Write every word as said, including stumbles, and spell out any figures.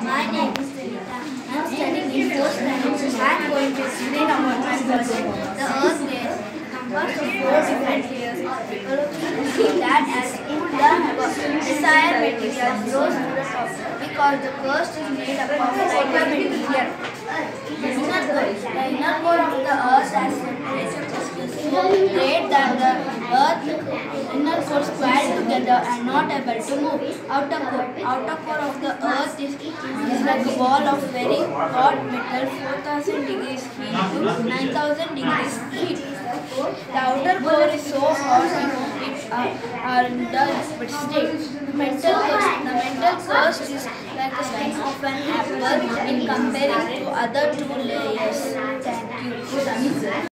My name is Renita. I am studying in fourth standard. I am going to explain about my project. The Earth is composed of four different layers of ecology that as the desired material rose to the top because the crust is made up of lighter material. The inner core, the inner core of the Earth has temperature is so great that the Earth inner core squared together and not able to move. Outer core, outer core of the Earth is, is like a ball of very hot metal, four thousand degrees heat to nine thousand degrees heat. The outer core is so hot it uh, are in dull state. Mental crust, the mental crust is like the skin of an apple in comparing to other two layers. Thank you.